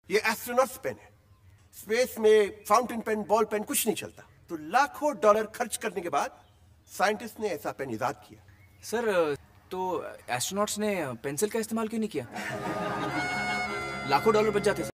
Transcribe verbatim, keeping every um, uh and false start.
ये astronauts pen है। Space में फाउंटेन पेन, बॉल पेन कुछ नहीं चलता। तो लाखों डॉलर खर्च करने के बाद साइंटिस्ट ने ऐसा पेन इजाद किया। सर, तो एस्ट्रोनॉट्स ने पेंसिल का इस्तेमाल क्यों नहीं किया? लाखों डॉलर बच जाते।